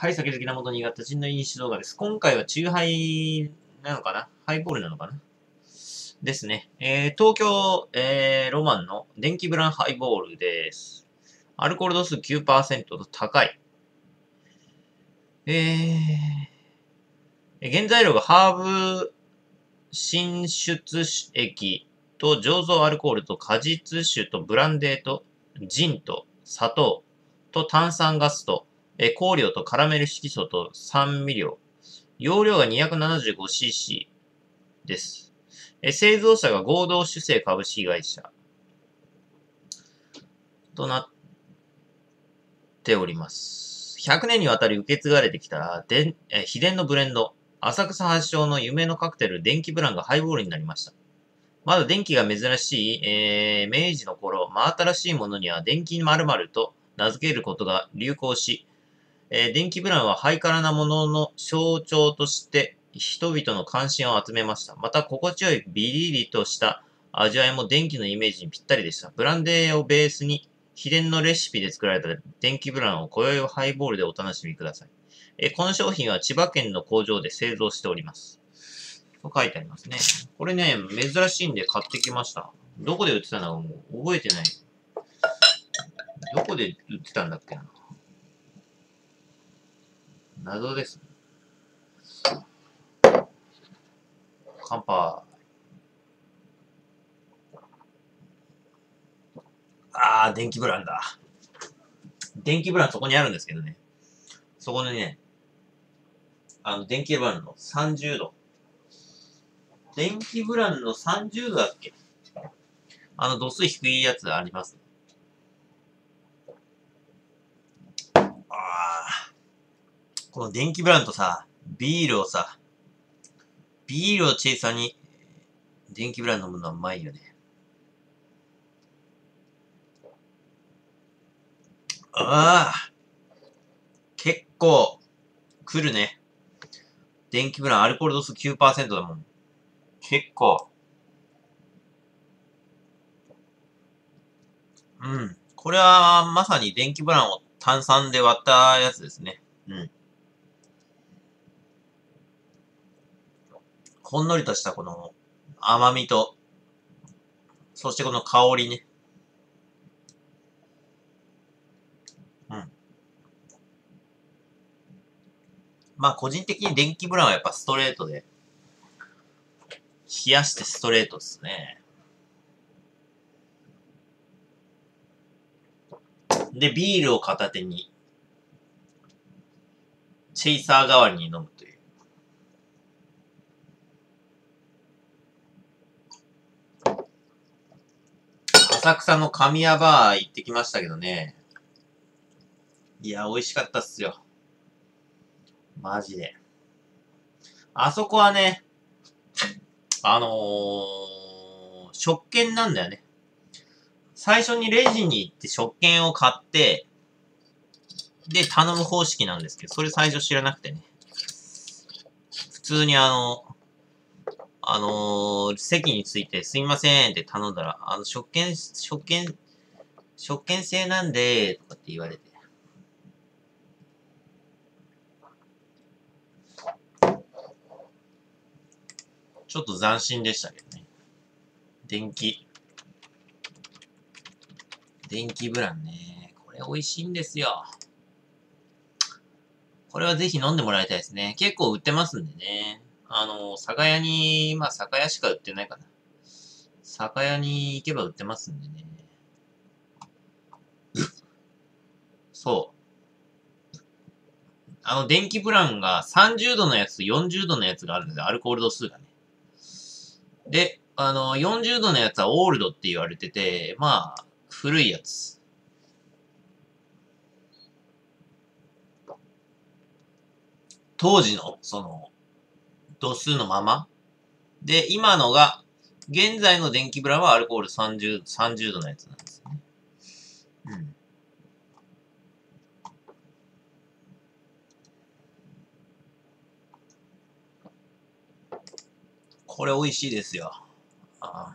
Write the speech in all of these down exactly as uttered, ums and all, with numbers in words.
はい、酒好きな元新潟人の飲酒動画です。今回はチューハイなのかなハイボールなのかなですね。えー、東京、えー、ロマンの電気ブランハイボールです。アルコール度数 きゅうパーセント と高い。えー、原材料がハーブ新出液と醸造アルコールと果実酒とブランデーとジンと砂糖と炭酸ガスとえ香料とカラメル色素と酸味料。容量が にひゃくななじゅうごシーシー です。え製造者が合同酒製株式会社となっております。ひゃくねんにわたり受け継がれてきたでえ秘伝のブレンド、浅草発祥の夢のカクテル電気ブランがハイボールになりました。まだ電気が珍しい、えー、明治の頃、真新しいものには電気〇〇と名付けることが流行し、えー、電気ブランはハイカラなものの象徴として人々の関心を集めました。また、心地よいビリリとした味わいも電気のイメージにぴったりでした。ブランデーをベースに秘伝のレシピで作られた電気ブランを今宵はハイボールでお楽しみください。えー、この商品は千葉県の工場で製造しております。と書いてありますね。これね、珍しいんで買ってきました。どこで売ってたのかもう覚えてない。どこで売ってたんだっけな。謎です。乾杯。あー、電気ブランだ。電気ブランそこにあるんですけどね。そこにね、あの、電気ブランのさんじゅうど。電気ブランのさんじゅうどだっけ？あの、度数低いやつあります。あー。この電気ブランとさ、ビールをさ、ビールをチェイサーに、電気ブラン飲むのはうまいよね。ああ。結構、来るね。電気ブラン、アルコール度数 きゅうパーセント だもん。結構。うん。これは、まさに電気ブランを炭酸で割ったやつですね。うん。ほんのりとしたこの甘みと、そしてこの香りね。うん。まあ個人的に電気ブランはやっぱストレートで、冷やしてストレートですね。で、ビールを片手に、チェイサー代わりに飲むという。浅草の神谷バー行ってきましたけどね。いや、美味しかったっすよ。マジで。あそこはね、あのー、食券なんだよね。最初にレジに行って食券を買って、で、頼む方式なんですけど、それ最初知らなくてね。普通にあの、あのー、席についてすいませんって頼んだら、あの、食券、食券、食券制なんで、とかって言われて。ちょっと斬新でしたけどね。電気。電気ブランね。これ美味しいんですよ。これはぜひ飲んでもらいたいですね。結構売ってますんでね。あの、酒屋に、まあ酒屋しか売ってないかな。酒屋に行けば売ってますんでね。そう。あの、電気ブランがさんじゅうどのやつとよんじゅうどのやつがあるんですよ。アルコール度数がね。で、あの、よんじゅうどのやつはオールドって言われてて、まあ、古いやつ。当時の、その、度数のまま。で、今のが、現在の電気ブランはアルコールさんじゅう、さんじゅうどのやつなんですよね。うん。これ美味しいですよ。あ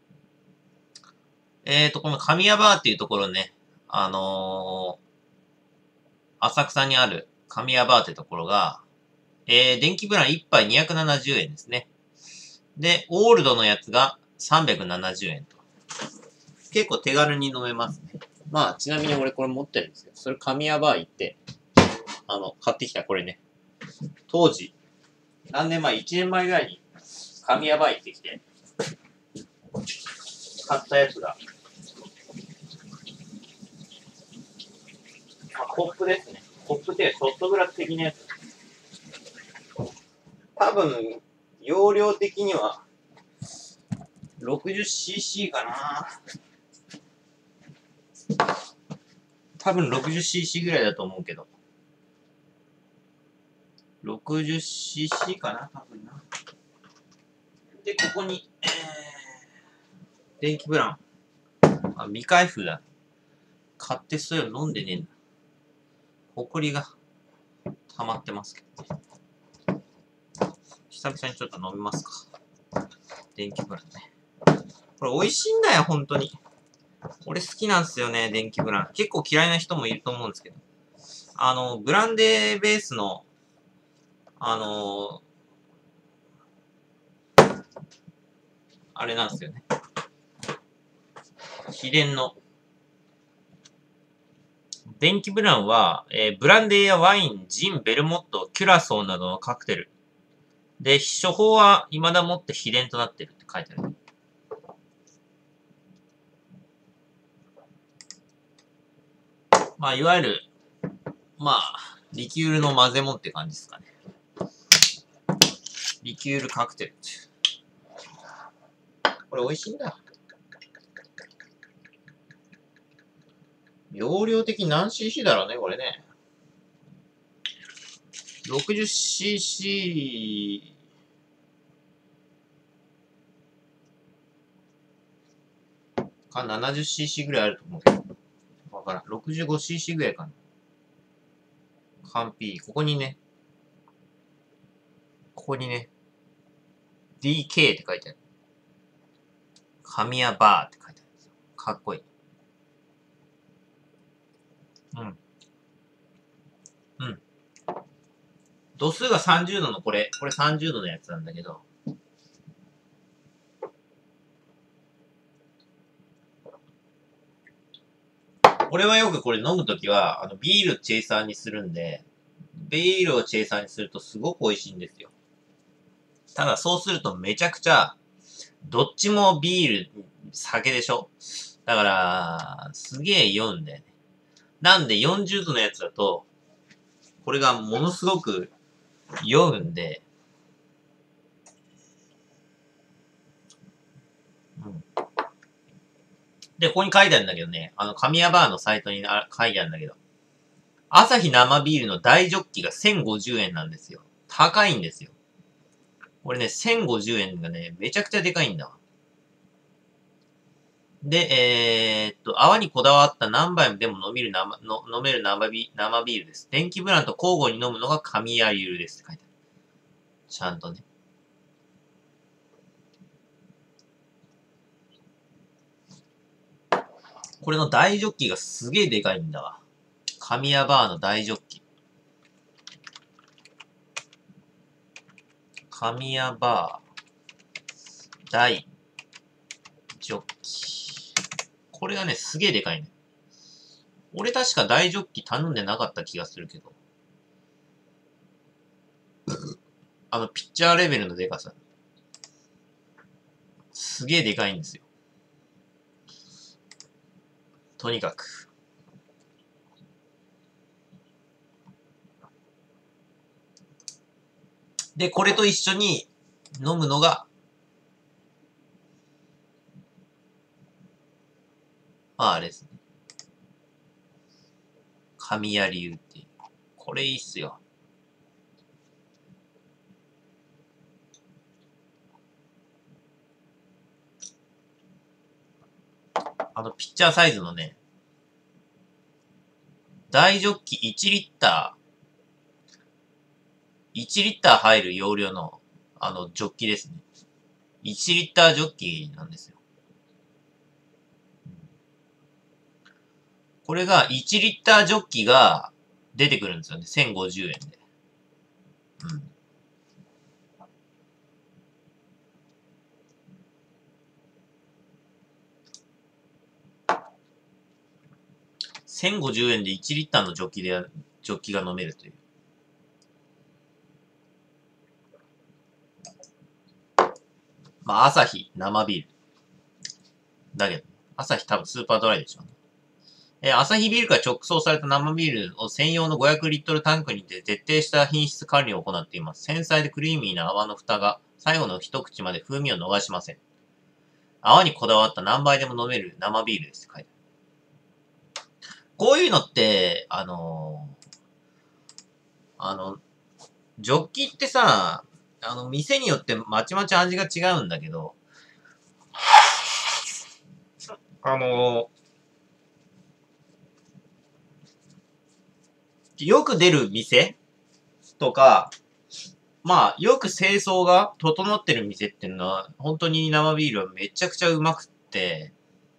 えーと、この神谷バーっていうところね、あのー、浅草にある神谷バーってところが、えー、電気ブランいっぱいにひゃくななじゅうえんですね。で、オールドのやつがさんびゃくななじゅうえんと。結構手軽に飲めますね。まあ、ちなみに俺これ持ってるんですけど、それ神谷バー行って、あの、買ってきたこれね。当時、何年前 ?いち 年前ぐらいに神谷バー行ってきて、買ったやつが、まあ、コップですね。コップってショットグラス的なやつ。多分、容量的には、ろくじゅっシーシー かな。多分 ろくじゅっシーシー ぐらいだと思うけど。ろくじゅっシーシー かな多分な。で、ここに、えー、電気ブラン。あ、未開封だ。買ってそれを飲んでねえんだ。ほこりが溜まってますけどね。久々にちょっと飲みますか。電気ブランね。これ美味しいんだよ、本当に。俺好きなんですよね、電気ブラン。結構嫌いな人もいると思うんですけど。あの、ブランデーベースの、あのー、あれなんですよね。秘伝の。電気ブランは、えー、ブランデーやワイン、ジン、ベルモット、キュラソーなどのカクテル。で、処方は未だもって秘伝となってるって書いてある。まあ、いわゆる、まあ、リキュールの混ぜもんって感じですかね。リキュールカクテル。これ美味しいんだ。容量的何 シーシー だろうね、これね。ろくじゅっシーシー か ななじゅっシーシー ぐらいあると思うけど。わからん。ろくじゅうごシーシー ぐらいかな。完璧。ここにね、ここにね、ディーケー って書いてある。神谷バーって書いてあるんですよ。かっこいい。うん。うん。度数がさんじゅうどのこれ、これさんじゅうどのやつなんだけど、俺はよくこれ飲むときは、あの、ビールチェイサーにするんで、ビールをチェイサーにするとすごく美味しいんですよ。ただそうするとめちゃくちゃ、どっちもビール、酒でしょ？だから、すげえ酔うんだよね。なんでよんじゅうどのやつだと、これがものすごく酔うんで、うん。で、ここに書いてあるんだけどね、あの、神谷バーのサイトに書いてあるんだけど、朝日生ビールの大ジョッキがせんごじゅうえんなんですよ。高いんですよ。これね、せんごじゅうえんがね、めちゃくちゃでかいんだわ。で、えー、っと、泡にこだわった何杯でも飲める生の飲める生ビ生ビールです。電気ブランと交互に飲むのが神谷流ですって書いてある。ちゃんとね。これの大ジョッキがすげえでかいんだわ。神谷バーの大ジョッキ。神谷バー、大ジョッキ。これがね、すげえでかいね。俺確か大ジョッキ頼んでなかった気がするけど。あの、ピッチャーレベルのでかさ。すげえでかいんですよ。とにかく。で、これと一緒に飲むのが、まああれですね。神谷流っていう。これいいっすよ。あの、ピッチャーサイズのね、大ジョッキいちリッター、いちリッター入る容量の、あの、ジョッキですね。いちリッタージョッキなんですよ。これがいちリッタージョッキが、 出てくるんですよね。せんごじゅうえんで。うん。せんごじゅうえんでいちリッターのジョッキで、ジョッキが飲めるという。まあ、アサヒ生ビール。だけど、アサヒ多分スーパードライでしょうね。えー、アサヒビールから直送された生ビールを専用のごひゃくリットルタンクにて徹底した品質管理を行っています。繊細でクリーミーな泡の蓋が最後の一口まで風味を逃しません。泡にこだわった何杯でも飲める生ビールですって書いてある。こういうのって、あのー、あの、ジョッキってさ、あの、店によってまちまち味が違うんだけど、あのー、よく出る店とか、まあ、よく清掃が整ってる店っていうのは、本当に生ビールはめちゃくちゃうまくって、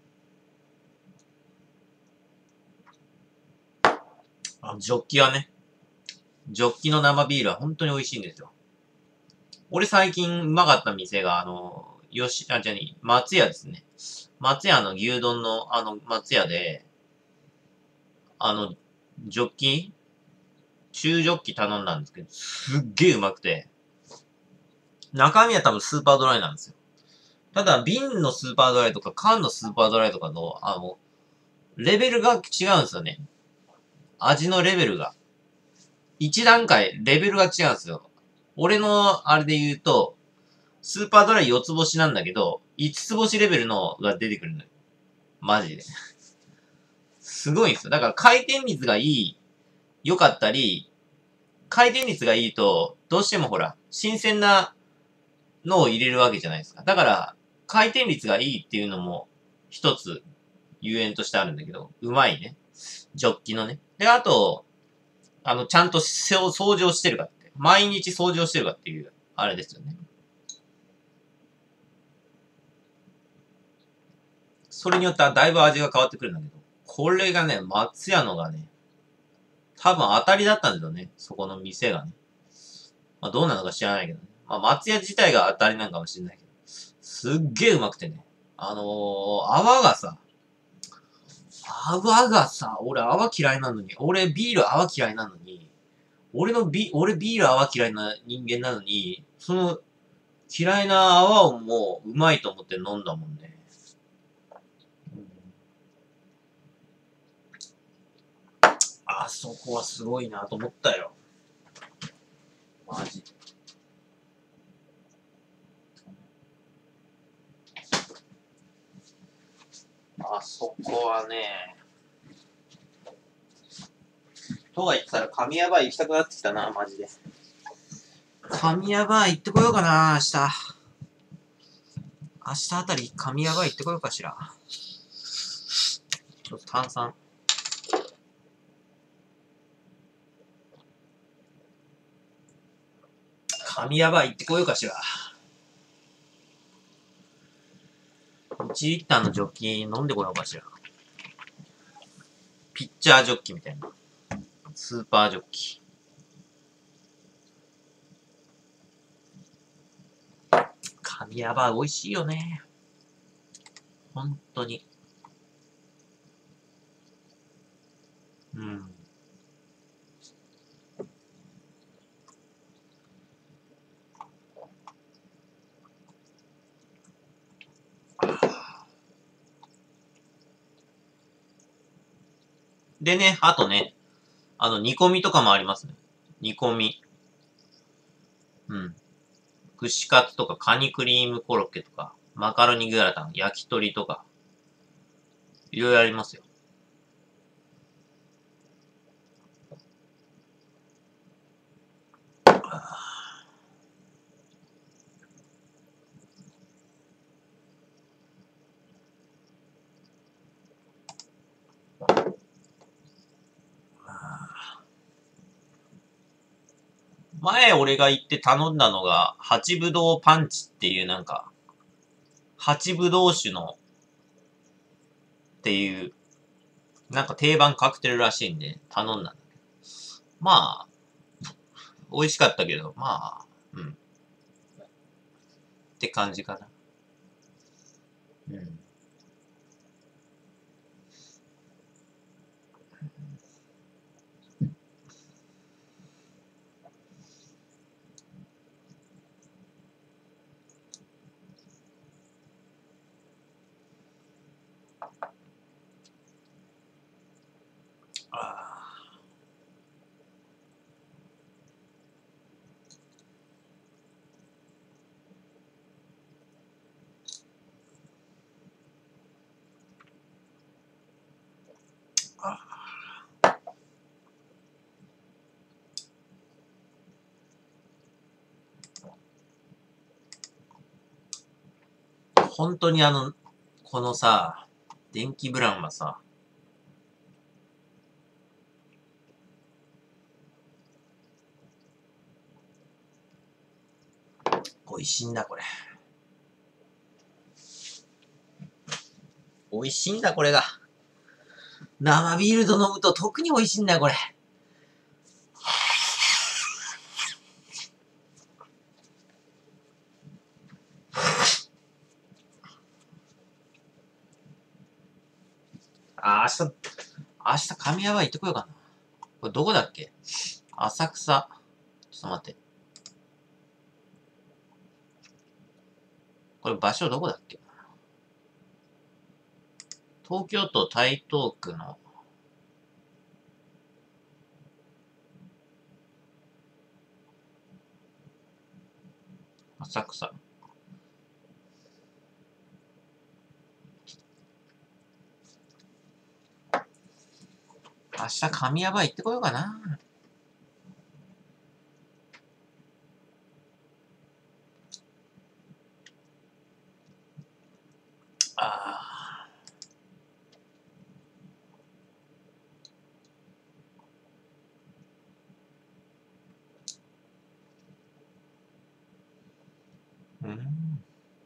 あジョッキはね、ジョッキの生ビールは本当に美味しいんですよ。俺最近うまかった店が、あの、よし、あ、じゃに、松屋ですね。松屋の牛丼の、あの、松屋で、あの、ジョッキ中ジョッキ頼んだんですけど、すっげえうまくて、中身は多分スーパードライなんですよ。ただ、瓶のスーパードライとか、缶のスーパードライとかの、あの、レベルが違うんですよね。味のレベルが。一段階、レベルが違うんですよ。俺の、あれで言うと、スーパードライよつ星なんだけど、いつつ星レベルのが出てくるのよ。マジで。すごいんですよ。だから回転率がいい、良かったり、回転率がいいと、どうしてもほら、新鮮なのを入れるわけじゃないですか。だから、回転率がいいっていうのも、一つ、ゆえんとしてあるんだけど、うまいね。ジョッキのね。で、あと、あの、ちゃんと掃除をしてるかって。毎日掃除をしてるかっていう、あれですよね。それによってはだいぶ味が変わってくるんだけど、これがね、松屋のがね、多分当たりだったんですよね。そこの店がね。まあどうなのか知らないけどね。まあ松屋自体が当たりなんかもしれないけど。すっげえうまくてね。あのー、泡がさ、泡がさ、俺泡嫌いなのに、俺ビール泡嫌いなのに、俺のビ、俺ビール泡嫌いな人間なのに、その嫌いな泡をもううまいと思って飲んだもんね。あそこはすごいなと思ったよ。マジで。あそこはね、とは言ってたら神谷バー行きたくなってきたな、マジで。神谷バー行ってこようかな、明日。明日あたり神谷バー行ってこようかしら。ちょっと炭酸。神谷バー行ってこようかしら。いちリッターのジョッキ飲んでこようかしら。ピッチャージョッキみたいな。スーパージョッキ。神谷バー美味しいよね。本当に。うん。でね、あとね、あの、煮込みとかもありますね。煮込み。うん。串カツとかカニクリームコロッケとか、マカロニグラタン、焼き鳥とか、いろいろありますよ。前俺が行って頼んだのが、八ぶどうパンチっていうなんか、八ぶどう酒のっていう、なんか定番カクテルらしいんで頼んだんだけど。 まあ、美味しかったけど、まあ、うん。って感じかな。うん。ああ。本当にあの、このさ、電気ブランはさ、美味しいんだ、これ。美味しいんだ、これが。生ビールと飲むと特に美味しいんだよ、これ。あ、明日、明日神谷は行ってこようかな。これどこだっけ？浅草。ちょっと待って。これ場所どこだっけ？東京都台東区の浅草。明日神谷場行ってこようかな。ああ。うん。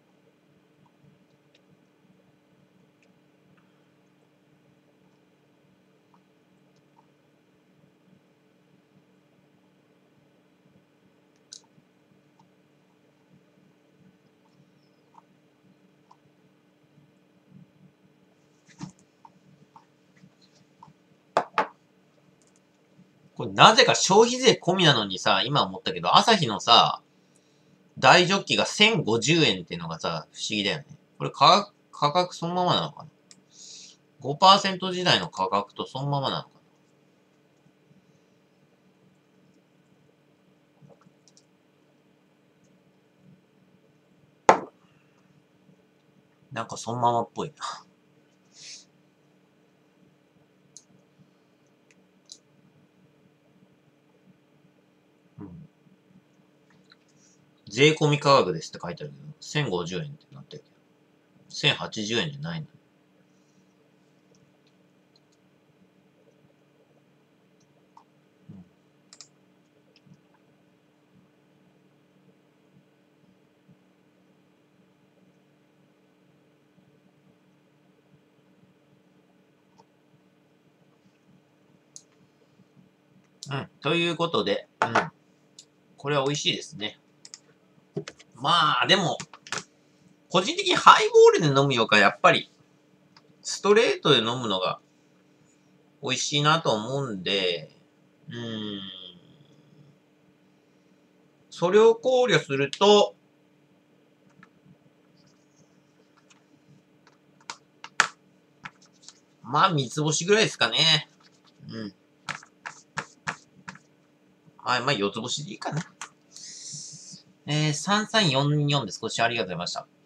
これなぜか消費税込みなのにさ、今思ったけど、朝日のさ、大ジョッキがせんごじゅうえんっていうのがさ、不思議だよね。これ価格、価格そのままなのかな？ ごパーセント 時代の価格とそのままなのかな？なんかそのままっぽいな。うん。税込み価格ですって書いてあるけど、せんごじゅうえんってなってるけど、せんはちじゅうえんじゃないんだ。うん。ということで、うん。これは美味しいですね。まあ、でも、個人的にハイボールで飲むよか、やっぱり、ストレートで飲むのが美味しいなと思うんで、うーん。それを考慮すると、まあ、三つ星ぐらいですかね。うん。はい、まあ、四つ星でいいかな。えー、さんさんよんよんです。ご視聴ありがとうございました。